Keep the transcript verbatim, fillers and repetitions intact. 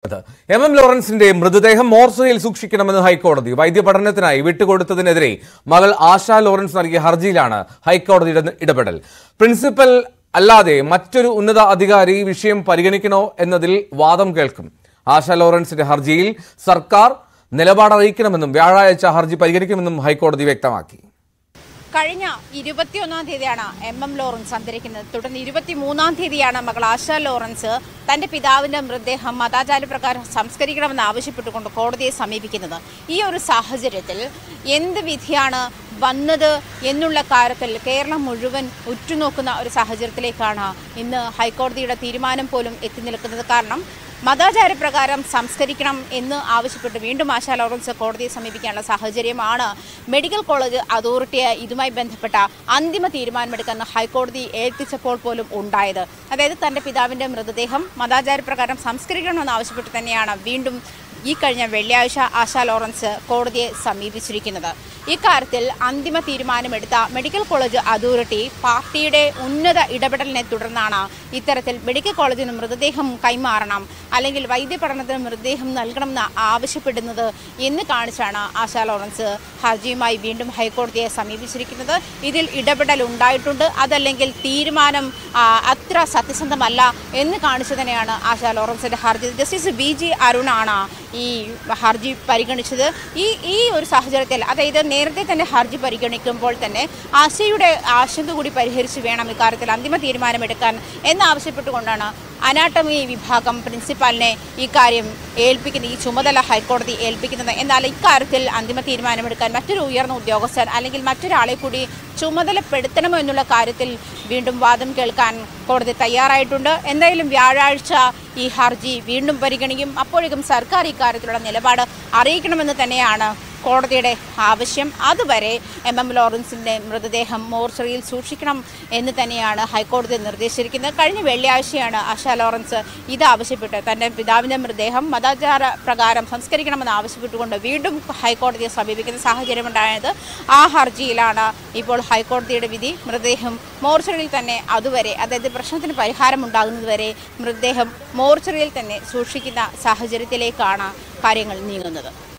M M ലോറൻസിന്റെ മൃതദേഹം മോർച്ചറിയിൽ സൂക്ഷിക്കണമെന്ന് ഹൈക്കോടതി. വൈദ്യപഠനത്തിനായി വിട്ടുകൊടുത്തതിനെതിരെ മകൾ ആശാ ലോറൻസ് നൽകിയ ഹർജിയിലാണ് ഹൈക്കോടതിയുടെ ഇടപെടൽ. പ്രിൻസിപ്പൽ അല്ലാതെ മറ്റൊരു ഉന്നത അധികാരി വിഷയം പരിഗണിക്കണോ എന്നതിൽ വാദം കേൾക്കും. ആശാ ലോറൻസിന്റെ ഹർജിയിൽ സർക്കാർ നിലപാട് അറിയിക്കണമെന്നും വ്യാഴാഴ്ച ഹർജി പരിഗണിക്കുമെന്നും ഹൈക്കോടതി വ്യക്തമാക്കി. കഴിഞ്ഞ ഇരുപത്തിയൊന്നാം തീയതിയാണ് എം എം ലോറൻസ് അന്തരിക്കുന്നത്. തുടർന്ന് ഇരുപത്തിമൂന്നാം തീയതിയാണ് മകൾ ആശാ ലോറൻസ് തന്റെ പിതാവിന്റെ മൃതദേഹം മതാചാരപ്രകാരം സംസ്കരിക്കണമെന്ന് ആവശ്യപ്പെട്ടുകൊണ്ട് കോടതിയെ സമീപിക്കുന്നത്. ഈ ഒരു സാഹചര്യത്തിൽ എന്ത് വിധിയാണ് വന്നത് എന്നുള്ള കാര്യത്തിൽ കേരളം മുഴുവൻ ഉറ്റുനോക്കുന്ന ഒരു സാഹചര്യത്തിലേക്കാണ് ഇന്ന് ഹൈക്കോടതിയുടെ തീരുമാനം പോലും എത്തി നിൽക്കുന്നത്. കാരണം മതാചാരപ്രകാരം സംസ്കരിക്കണം എന്ന് ആവശ്യപ്പെട്ട് വീണ്ടും ആശാ ലോറൻസ് കോടതിയെ സമീപിക്കാനുള്ള സാഹചര്യമാണ് മെഡിക്കൽ കോളേജ് അതോറിറ്റിയെ ഇതുമായി ബന്ധപ്പെട്ട അന്തിമ തീരുമാനമെടുക്കാൻ ഹൈക്കോടതി ഏൽപ്പിച്ചപ്പോൾ പോലും ഉണ്ടായത്. അതായത് തൻ്റെ പിതാവിൻ്റെ മൃതദേഹം മതാചാരപ്രകാരം സംസ്കരിക്കണമെന്ന് ആവശ്യപ്പെട്ട് തന്നെയാണ് വീണ്ടും ഈ കഴിഞ്ഞ വെള്ളിയാഴ്ച ആശാ ലോറൻസ് കോടതിയെ സമീപിച്ചിരിക്കുന്നത്. ഇക്കാര്യത്തിൽ അന്തിമ തീരുമാനമെടുത്ത മെഡിക്കൽ കോളേജ് അതോറിറ്റി പാർട്ടിയുടെ ഉന്നത ഇടപെടലിനെ തുടർന്നാണ് ഇത്തരത്തിൽ മെഡിക്കൽ കോളേജിന് മൃതദേഹം കൈമാറണം അല്ലെങ്കിൽ വൈദ്യപഠനത്തിന് മൃതദേഹം നൽകണമെന്ന് ആവശ്യപ്പെടുന്നത് എന്ന് കാണിച്ചാണ് ആശാ ലോറൻസ് ഹർജിയുമായി വീണ്ടും ഹൈക്കോടതിയെ സമീപിച്ചിരിക്കുന്നത്. ഇതിൽ ഇടപെടൽ ഉണ്ടായിട്ടുണ്ട്, അതല്ലെങ്കിൽ തീരുമാനം അത്ര സത്യസന്ധമല്ല എന്ന് കാണിച്ചു തന്നെയാണ് ആശാ ലോറൻസിന്റെ ഹർജി. ജസ്റ്റിസ് വി ജി അരുണാണ് ഈ ഹർജി പരിഗണിച്ചത്. ഈ ഈ ഒരു സാഹചര്യത്തിൽ അതായത് നേരത്തെ തന്നെ ഹർജി പരിഗണിക്കുമ്പോൾ തന്നെ ആശയുടെ ആശങ്ക കൂടി പരിഹരിച്ച് വേണം ഇക്കാര്യത്തിൽ അന്തിമ തീരുമാനമെടുക്കാൻ എന്നാവശ്യപ്പെട്ടുകൊണ്ടാണ് അനാട്ടമി വിഭാഗം പ്രിൻസിപ്പാലിനെ ഇക്കാര്യം ഏൽപ്പിക്കുന്ന ഈ ചുമതല ഹൈക്കോടതി ഏൽപ്പിക്കുന്നത്. എന്നാൽ ഇക്കാര്യത്തിൽ അന്തിമ തീരുമാനമെടുക്കാൻ മറ്റൊരു ഉയർന്ന ഉദ്യോഗസ്ഥൻ അല്ലെങ്കിൽ മറ്റൊരാളെ കൂടി ചുമതലപ്പെടുത്തണമോ എന്നുള്ള കാര്യത്തിൽ വീണ്ടും വാദം കേൾക്കാൻ കോടതി തയ്യാറായിട്ടുണ്ട്. എന്തായാലും വ്യാഴാഴ്ച ഈ ഹർജി വീണ്ടും പരിഗണിക്കും. അപ്പോഴേക്കും സർക്കാർ ഇക്കാര്യത്തിലുള്ള നിലപാട് അറിയിക്കണമെന്ന് തന്നെയാണ് കോടതിയുടെ ആവശ്യം. അതുവരെ എം എം ലോറൻസിൻ്റെ മൃതദേഹം മോർച്ചറിയിൽ സൂക്ഷിക്കണം എന്ന് തന്നെയാണ് ഹൈക്കോടതി നിർദ്ദേശിച്ചിരിക്കുന്നത്. കഴിഞ്ഞ വെള്ളിയാഴ്ചയാണ് ആശാ ലോറൻസ് ഇത് ആവശ്യപ്പെട്ട് തൻ്റെ പിതാവിൻ്റെ മൃതദേഹം മതാചാര പ്രകാരം സംസ്കരിക്കണമെന്ന് ആവശ്യപ്പെട്ടുകൊണ്ട് വീണ്ടും ഹൈക്കോടതിയെ സമീപിക്കുന്ന സാഹചര്യമുണ്ടായത്. ആ ഹർജിയിലാണ് ഇപ്പോൾ ഹൈക്കോടതിയുടെ വിധി. മൃതദേഹം മോർച്ചറിയിൽ തന്നെ അതുവരെ അതായത് പ്രശ്നത്തിന് പരിഹാരമുണ്ടാകുന്നതുവരെ മൃതദേഹം മോർച്ചറിയിൽ തന്നെ സൂക്ഷിക്കുന്ന സാഹചര്യത്തിലേക്കാണ് കാര്യങ്ങൾ നീങ്ങുന്നത്.